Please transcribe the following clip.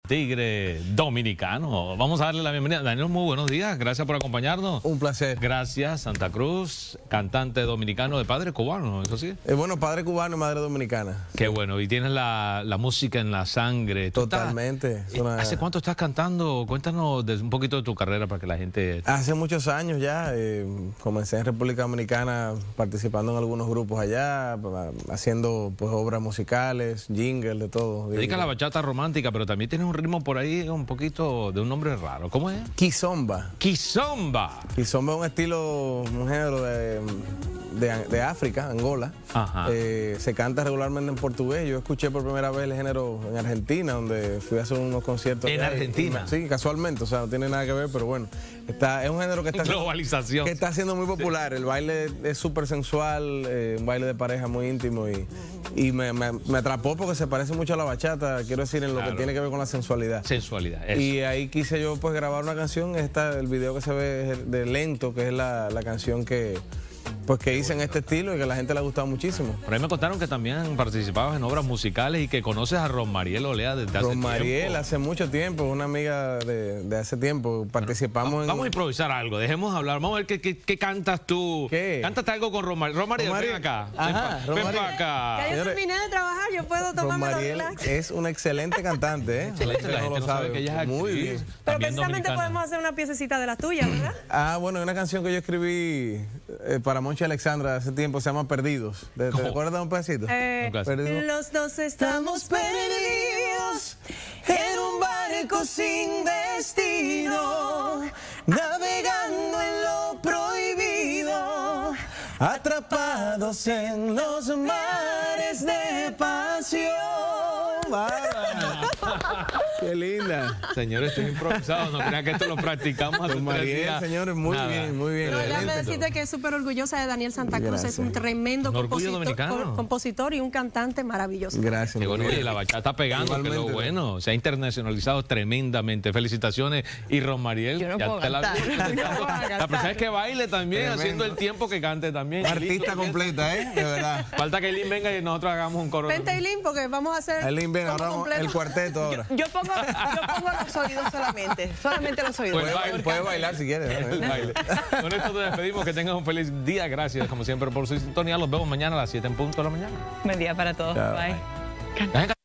Tigre dominicano. Vamos a darle la bienvenida. Daniel, muy buenos días. Gracias por acompañarnos. Un placer. Gracias, Santa Cruz, cantante dominicano de padre cubano, ¿eso sí? Bueno, padre cubano y madre dominicana. Qué bueno. Y tienes la música en la sangre. Totalmente. ¿Hace cuánto estás cantando? Cuéntanos un poquito de tu carrera para que la gente... Hace muchos años ya. Comencé en República Dominicana participando en algunos grupos allá, haciendo pues obras musicales, jingles, de todo. Te dedicas a la bachata romántica, pero también tienes un ritmo por ahí un poquito de un nombre raro. ¿Cómo es? Kizomba. Kizomba. Kizomba es un estilo, un género de África, Angola. Ajá. Se canta regularmente en portugués. Yo escuché por primera vez el género en Argentina, donde fui a hacer unos conciertos. ¿En Argentina? Sí, casualmente, o sea, no tiene nada que ver, pero bueno. Es un género que está... Globalización. Que está siendo muy popular. El baile es súper sensual, un baile de pareja muy íntimo y me atrapó porque se parece mucho a la bachata, quiero decir, en lo que tiene que ver con la sensualidad. Sensualidad, eso. Y ahí quise yo pues grabar una canción, el video que se ve de Lento, que es la canción que hice en este estilo y que a la gente le ha gustado muchísimo. Por ahí me contaron que también participabas en obras musicales y que conoces a Rosmariel Olea desde hace tiempo. Rosmariel hace mucho tiempo, una amiga de hace tiempo. Participamos Vamos a improvisar algo, dejemos hablar. Vamos a ver qué cantas tú. ¿Qué? Cántate algo con Rosmariel. Rosmariel, ven acá. Ajá, ven para acá. Ya yo terminé de trabajar, yo puedo tomarme los Rosmariel relax. es una excelente cantante, ¿eh? Excelente, la gente no sabe que ella es actriz. Muy bien. Pero También precisamente dominicana. podemos hacer una piececita de las tuyas, ¿verdad? Bueno, una canción que yo escribí para Monchi Alexandra hace tiempo, se llama Perdidos. ¿Te acuerdas un pedacito? Perdidos. Los dos estamos perdidos en un barco sin destino, navegando en lo prohibido, Atrapados en los mares de pasión. ¡Qué linda! Señores, estoy improvisado, no crean que esto lo practicamos hace 3 días. Señores, muy bien, muy bien. No, déjame Excelente. decirte que es súper orgullosa de Daniel Santa Cruz. Gracias. Es un tremendo Un orgullo dominicano. compositor y un cantante maravilloso. Gracias. Qué bueno, oye, la bachata está pegando, que es lo Igualmente. bueno. Se ha internacionalizado tremendamente. Felicitaciones. Y Rosmariel, Yo no puedo te la cantar. Yo no puedo La cantar. persona es que baile también, Tremendo. haciendo el tiempo que cante también. Artista completa, ¿eh? De verdad. Falta que Eileen venga y nosotros hagamos un coro. Vente, Eileen, porque vamos a hacer... Aileen, ven, combo ahora completo. el cuarteto ahora. Yo pongo los oídos solamente los oídos. Pues Puede bailar si quieres. El baile. Con esto te despedimos. Que tengas un feliz día. Gracias, como siempre, por su sintonía. Los vemos mañana a las 7 en punto de la mañana. Buen día para todos. Chao. Bye. Venga.